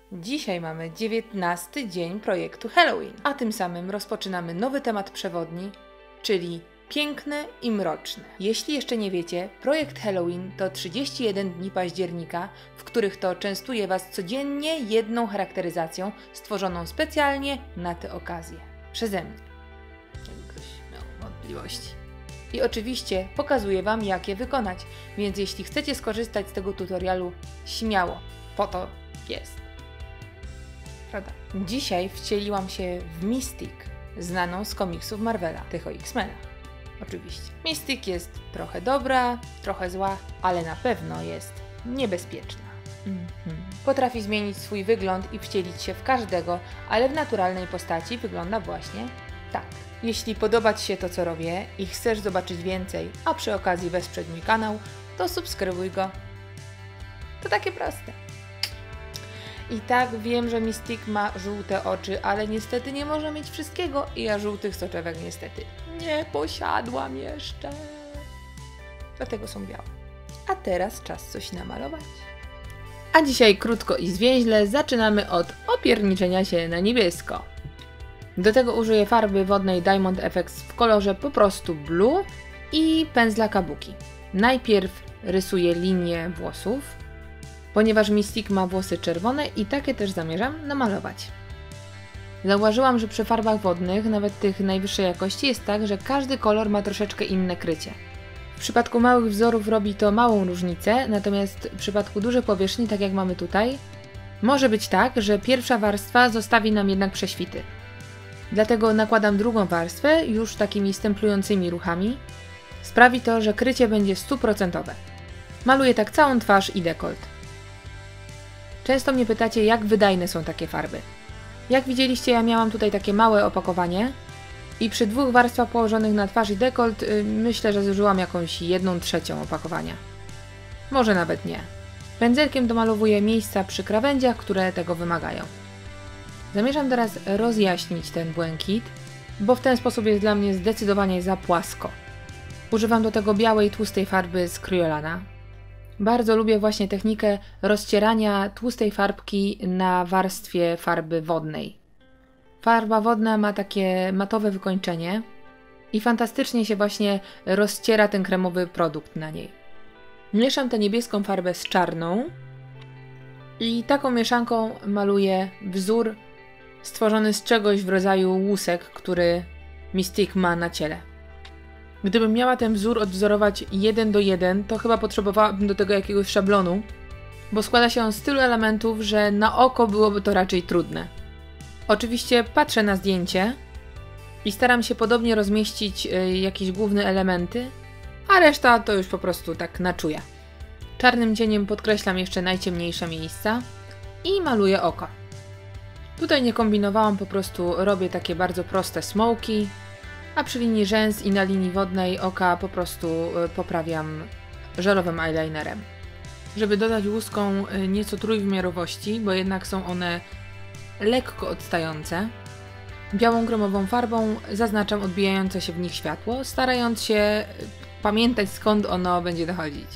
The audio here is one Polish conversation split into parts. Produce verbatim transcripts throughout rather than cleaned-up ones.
Dzisiaj mamy dziewiętnasty dzień projektu Halloween, a tym samym rozpoczynamy nowy temat przewodni, czyli piękne i mroczne. Jeśli jeszcze nie wiecie, projekt Halloween to trzydzieści jeden dni października, w których to częstuję Was codziennie jedną charakteryzacją stworzoną specjalnie na tę okazję. Przeze mnie. Jakby ktoś miał wątpliwości. I oczywiście pokazuję Wam, jak je wykonać, więc jeśli chcecie skorzystać z tego tutorialu, śmiało, po to jest. Prawda? Dzisiaj wcieliłam się w Mystique, znaną z komiksów Marvela, tych o X-Menach. Oczywiście. Mystique jest trochę dobra, trochę zła, ale na pewno jest niebezpieczna. Mm-hmm. Potrafi zmienić swój wygląd i wcielić się w każdego, ale w naturalnej postaci wygląda właśnie tak. Jeśli podoba Ci się to, co robię i chcesz zobaczyć więcej, a przy okazji wesprzeć mój kanał, to subskrybuj go. To takie proste. I tak wiem, że Mystique ma żółte oczy, ale niestety nie może mieć wszystkiego i ja żółtych soczewek niestety nie posiadłam jeszcze. Dlatego są białe. A teraz czas coś namalować. A dzisiaj krótko i zwięźle zaczynamy od opierniczenia się na niebiesko. Do tego użyję farby wodnej Diamond Effects w kolorze po prostu Blue i pędzla Kabuki. Najpierw rysuję linię włosów, ponieważ Mystique ma włosy czerwone i takie też zamierzam namalować. Zauważyłam, że przy farbach wodnych, nawet tych najwyższej jakości, jest tak, że każdy kolor ma troszeczkę inne krycie. W przypadku małych wzorów robi to małą różnicę, natomiast w przypadku dużych powierzchni, tak jak mamy tutaj, może być tak, że pierwsza warstwa zostawi nam jednak prześwity. Dlatego nakładam drugą warstwę już takimi stemplującymi ruchami. Sprawi to, że krycie będzie stuprocentowe. Maluję tak całą twarz i dekolt. Często mnie pytacie, jak wydajne są takie farby. Jak widzieliście, ja miałam tutaj takie małe opakowanie i przy dwóch warstwach położonych na twarz i dekolt yy, myślę, że zużyłam jakąś jedną trzecią opakowania. Może nawet nie. Pędzelkiem domalowuję miejsca przy krawędziach, które tego wymagają. Zamierzam teraz rozjaśnić ten błękit, bo w ten sposób jest dla mnie zdecydowanie za płasko. Używam do tego białej, tłustej farby z Kryolana. Bardzo lubię właśnie technikę rozcierania tłustej farbki na warstwie farby wodnej. Farba wodna ma takie matowe wykończenie i fantastycznie się właśnie rozciera ten kremowy produkt na niej. Mieszam tę niebieską farbę z czarną i taką mieszanką maluję wzór stworzony z czegoś w rodzaju łusek, który Mystique ma na ciele. Gdybym miała ten wzór odwzorować jeden do jeden, to chyba potrzebowałabym do tego jakiegoś szablonu, bo składa się on z tylu elementów, że na oko byłoby to raczej trudne. Oczywiście patrzę na zdjęcie i staram się podobnie rozmieścić y, jakieś główne elementy, a reszta to już po prostu tak na czuja. Czarnym cieniem podkreślam jeszcze najciemniejsze miejsca i maluję oko. Tutaj nie kombinowałam, po prostu robię takie bardzo proste smoki, a przy linii rzęs i na linii wodnej oka po prostu poprawiam żelowym eyelinerem. Żeby dodać łuskom nieco trójwymiarowości, bo jednak są one lekko odstające, białą kremową farbą zaznaczam odbijające się w nich światło, starając się pamiętać, skąd ono będzie dochodzić.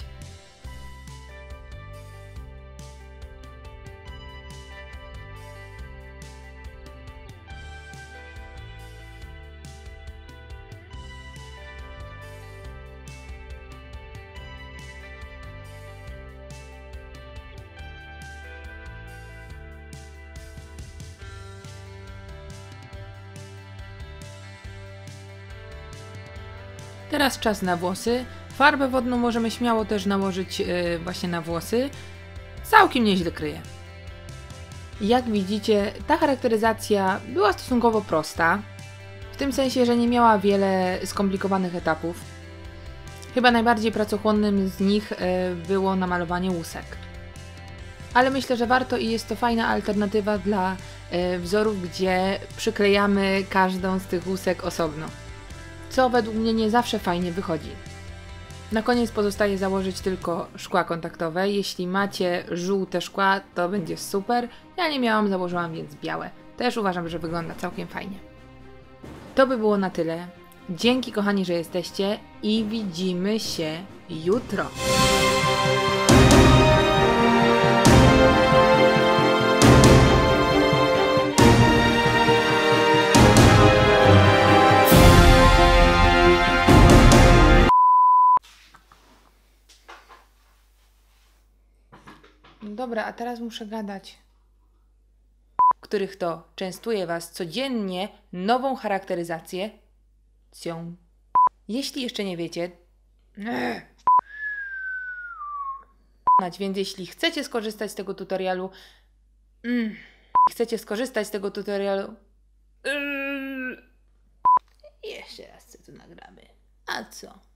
Teraz czas na włosy. Farbę wodną możemy śmiało też nałożyć yy, właśnie na włosy. Całkiem nieźle kryje. Jak widzicie, ta charakteryzacja była stosunkowo prosta. W tym sensie, że nie miała wiele skomplikowanych etapów. Chyba najbardziej pracochłonnym z nich yy, było namalowanie łusek. Ale myślę, że warto i jest to fajna alternatywa dla yy, wzorów, gdzie przyklejamy każdą z tych łusek osobno. Co według mnie nie zawsze fajnie wychodzi. Na koniec pozostaje założyć tylko szkła kontaktowe. Jeśli macie żółte szkła, to będzie super. Ja nie miałam, założyłam więc białe. Też uważam, że wygląda całkiem fajnie. To by było na tyle. Dzięki kochani, że jesteście i widzimy się jutro. dobra, a teraz muszę gadać. Których to częstuje Was codziennie nową charakteryzację. Cją. Jeśli jeszcze nie wiecie, więc jeśli chcecie skorzystać z tego tutorialu, mm, chcecie skorzystać z tego tutorialu, yy, jeszcze raz co tu nagramy. A co?